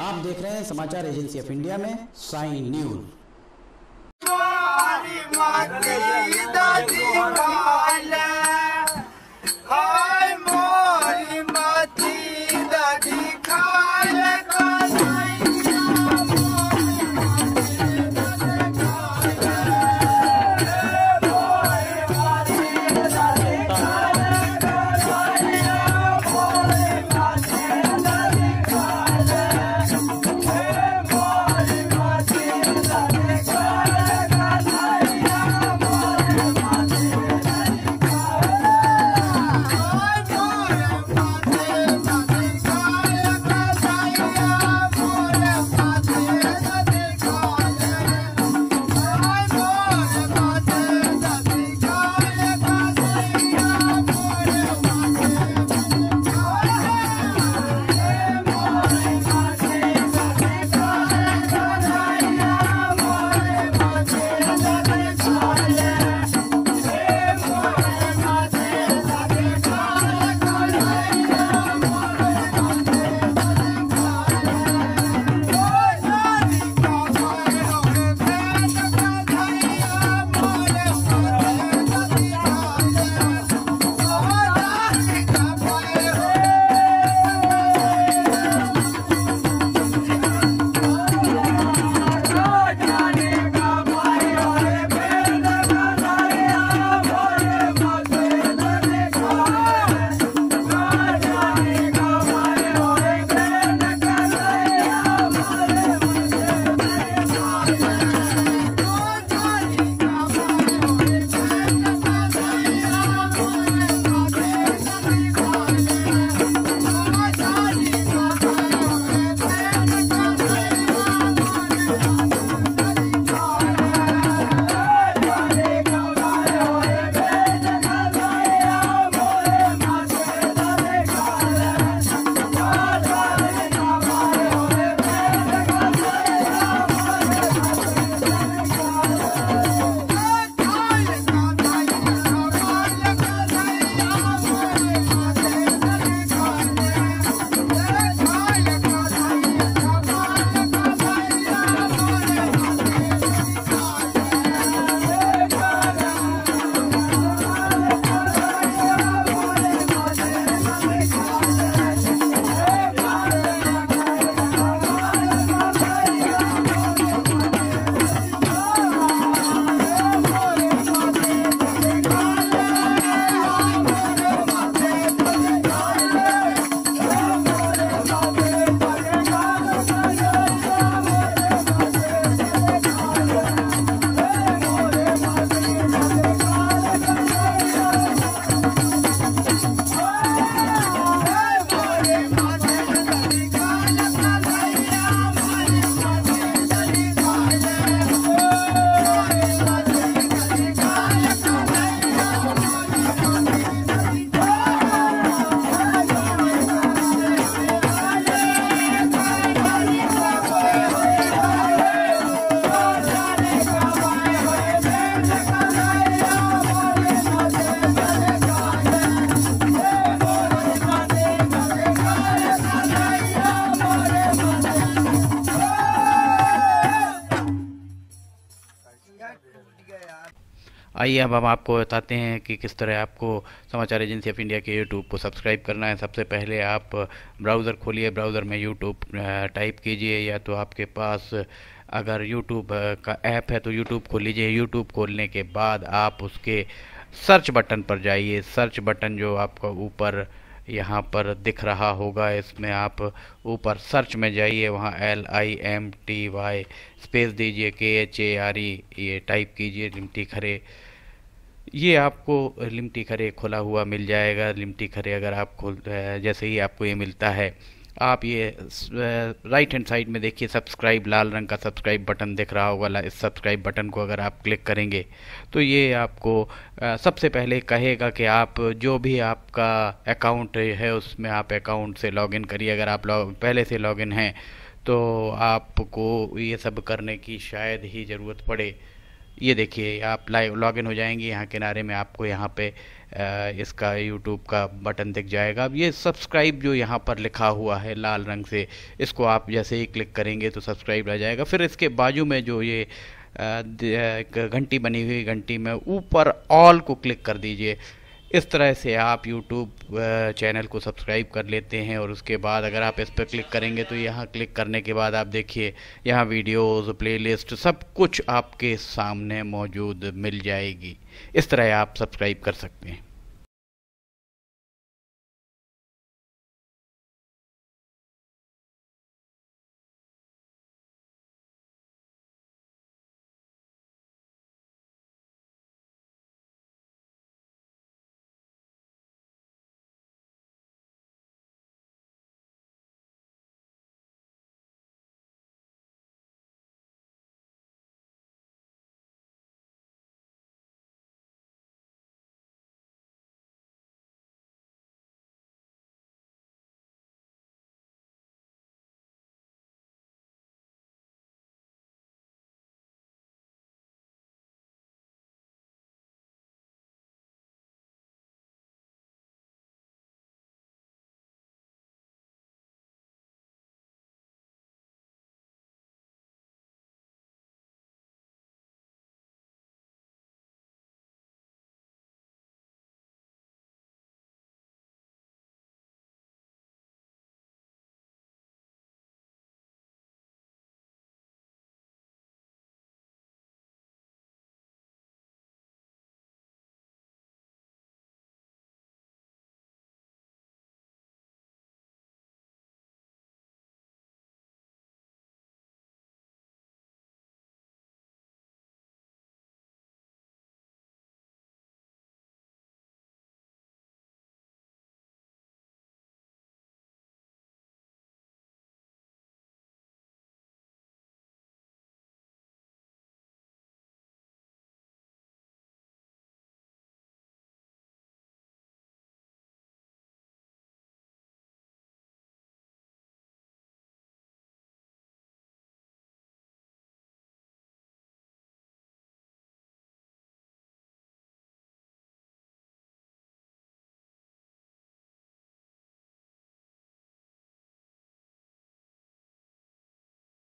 आप देख रहे हैं समाचार एजेंसी ऑफ इंडिया में साइन न्यूज। आइए अब हम आपको बताते हैं कि किस तरह आपको समाचार एजेंसी ऑफ इंडिया के यूट्यूब को सब्सक्राइब करना है। सबसे पहले आप ब्राउज़र खोलिए, ब्राउज़र में यूट्यूब टाइप कीजिए, या तो आपके पास अगर यूट्यूब का ऐप है तो यूट्यूब खोल लीजिए। यूट्यूब खोलने के बाद आप उसके सर्च बटन पर जाइए। सर्च बटन जो आपका ऊपर यहाँ पर दिख रहा होगा, इसमें आप ऊपर सर्च में जाइए, वहाँ LIMTY स्पेस दीजिए, KHARE ये टाइप कीजिए, लिमटी खरे। ये आपको लिमटी खरे खुला हुआ मिल जाएगा। लिमटी खरे अगर आप जैसे ही आपको ये मिलता है, आप ये राइट हैंड साइड में देखिए सब्सक्राइब, लाल रंग का सब्सक्राइब बटन दिख रहा होगा। इस सब्सक्राइब बटन को अगर आप क्लिक करेंगे तो ये आपको सबसे पहले कहेगा कि आप जो भी आपका अकाउंट है उसमें आप अकाउंट से लॉगिन करिए। अगर आप पहले से लॉगिन हैं तो आपको ये सब करने की शायद ही ज़रूरत पड़े। ये देखिए आप लाइव लॉगिन हो जाएंगे, यहाँ किनारे में आपको यहाँ पे इसका यूट्यूब का बटन दिख जाएगा। अब ये सब्सक्राइब जो यहाँ पर लिखा हुआ है लाल रंग से, इसको आप जैसे ही क्लिक करेंगे तो सब्सक्राइब आ जाएगा। फिर इसके बाजू में जो ये एक घंटी बनी हुई, घंटी में ऊपर ऑल को क्लिक कर दीजिए। इस तरह से आप YouTube चैनल को सब्सक्राइब कर लेते हैं। और उसके बाद अगर आप इस पर क्लिक करेंगे तो यहाँ क्लिक करने के बाद आप देखिए यहाँ वीडियोज़, प्लेलिस्ट सब कुछ आपके सामने मौजूद मिल जाएगी। इस तरह आप सब्सक्राइब कर सकते हैं।